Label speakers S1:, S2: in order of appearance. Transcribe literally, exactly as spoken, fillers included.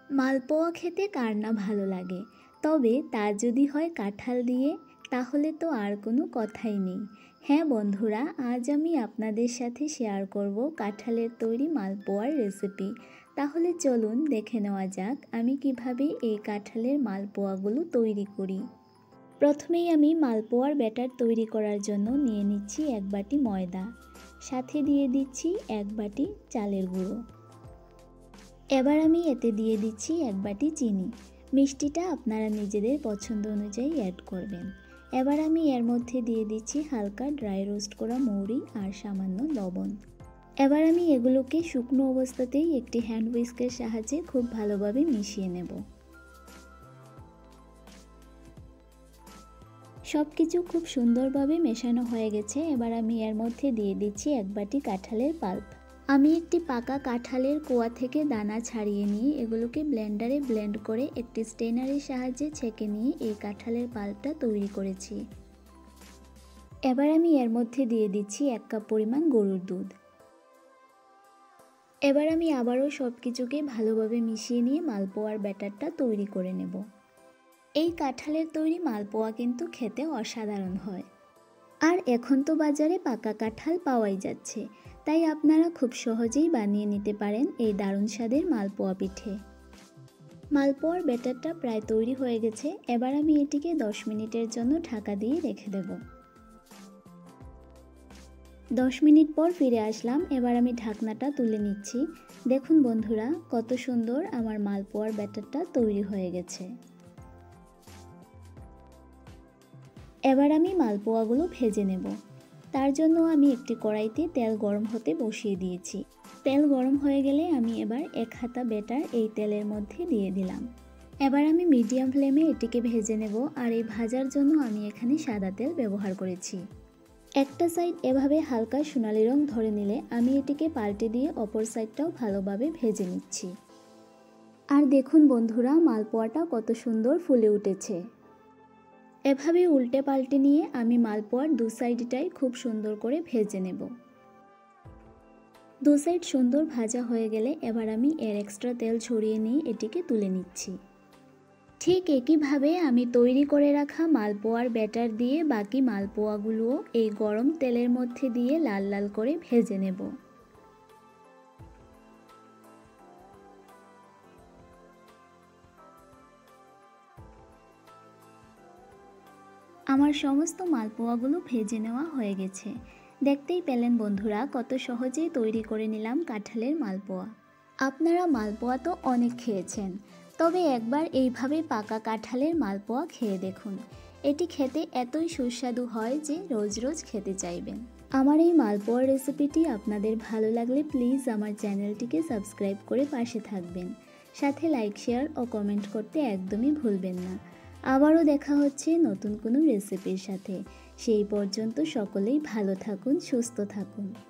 S1: মালপোয়া খেতে কার না ভালো লাগে, তবে তা যদি হয় কাঁঠাল দিয়ে তাহলে তো আর কোনো কথাই নেই। হ্যাঁ বন্ধুরা, আজ আমি আপনাদের সাথে শেয়ার করব কাঁঠালের তৈরি মালপোয়ার রেসিপি। তাহলে চলুন দেখে নেওয়া যাক আমি কিভাবে এই কাঁঠালের মালপোয়াগুলো তৈরি করি। প্রথমেই আমি মালপোয়ার ব্যাটার তৈরি করার জন্য নিয়ে নিচ্ছি এক বাটি ময়দা, সাথে দিয়ে দিচ্ছি এক বাটি চালের গুঁড়ো। এবার আমি এতে দিয়ে দিচ্ছি এক বাটি চিনি। মিষ্টিটা আপনারা নিজেদের পছন্দ অনুযায়ী অ্যাড করবেন। এবার আমি এর মধ্যে দিয়ে দিচ্ছি হালকা ড্রাই রোস্ট করা মৌরি আর সামান্য লবণ। এবার আমি এগুলোকে শুকনো অবস্থাতেই একটি হ্যান্ড হুইস্কের সাহায্যে খুব ভালোভাবে মিশিয়ে নেব। সব কিছু খুব সুন্দরভাবে মেশানো হয়ে গেছে। এবার আমি এর মধ্যে দিয়ে দিচ্ছি এক বাটি কাঁঠালের পাল্প। আমি একটি পাকা কাঁঠালের কোয়া থেকে দানা ছাড়িয়ে নিয়ে এগুলোকে ব্লেন্ডারে ব্লেন্ড করে একটি স্টেনারের সাহায্যে ছেঁকে নিয়ে এই কাঁঠালের পাল্পটা তৈরি করেছি। এবার আমি এর মধ্যে দিয়ে দিচ্ছি এক কাপ পরিমাণ গরুর দুধ। এবার আমি আবারও সব কিছুকে ভালোভাবে মিশিয়ে নিয়ে মালপোয়ার ব্যাটারটা তৈরি করে নেব। এই কাঁঠালের তৈরি মালপোয়া কিন্তু খেতে অসাধারণ হয়। আর এখন তো বাজারে পাকা কাঁঠাল পাওয়াই যাচ্ছে, তাই আপনারা খুব সহজেই বানিয়ে নিতে পারেন এই দারুণ স্বাদের মালপোয়া পিঠে। মালপোয়ার ব্যাটারটা প্রায় তৈরি হয়ে গেছে। এবার আমি এটিকে দশ মিনিটের জন্য ঢাকা দিয়ে রেখে দেব। দশ মিনিট পর ফিরে আসলাম। এবার আমি ঢাকনাটা তুলে নিচ্ছি। দেখুন বন্ধুরা, কত সুন্দর আমার মালপোয়ার ব্যাটারটা তৈরি হয়ে গেছে। এবার আমি মালপোয়াগুলো ভেজে নেব। তার জন্য আমি একটি কড়াইতে তেল গরম হতে বসিয়ে দিয়েছি। তেল গরম হয়ে গেলে আমি এবার এক হাতা ব্যাটার এই তেলের মধ্যে দিয়ে দিলাম। এবার আমি মিডিয়াম ফ্লেমে এটিকে ভেজে নেব। আর এই ভাজার জন্য আমি এখানে সাদা তেল ব্যবহার করেছি। একটা সাইড এভাবে হালকা সোনালি রং ধরে নিলে আমি এটিকে পাল্টে দিয়ে অপর সাইডটাও ভালোভাবে ভেজে নিচ্ছি। আর দেখুন বন্ধুরা, মালপোয়াটা কত সুন্দর ফুলে উঠেছে। এভাবে উল্টে পাল্টে নিয়ে আমি মালপোয়ার দু সাইডটাই খুব সুন্দর করে ভেজে নেব। দু সাইড সুন্দর ভাজা হয়ে গেলে এবার আমি এর এক্সট্রা তেল ছড়িয়ে নিয়ে এটিকে তুলে নিচ্ছি। ঠিক একইভাবে আমি তৈরি করে রাখা মালপোয়ার ব্যাটার দিয়ে বাকি মালপোয়াগুলোও এই গরম তেলের মধ্যে দিয়ে লাল লাল করে ভেজে নেব। আমার সমস্ত মালপোয়াগুলো ভেজে নেওয়া হয়ে গেছে। দেখতেই পেলেন বন্ধুরা, কত সহজেই তৈরি করে নিলাম কাঁঠালের মালপোয়া। আপনারা মালপোয়া তো অনেক খেয়েছেন, তবে একবার এইভাবে পাকা কাঁঠালের মালপোয়া খেয়ে দেখুন। এটি খেতে এতই সুস্বাদু হয় যে রোজ রোজ খেতে চাইবেন। আমার এই মালপোয়ার রেসিপিটি আপনাদের ভালো লাগলে প্লিজ আমার চ্যানেলটিকে সাবস্ক্রাইব করে পাশে থাকবেন। সাথে লাইক, শেয়ার ও কমেন্ট করতে একদমই ভুলবেন না। আবারও দেখা হচ্ছে নতুন কোনো রেসিপির সাথে। সেই পর্যন্ত সকলেই ভালো থাকুন, সুস্থ থাকুন।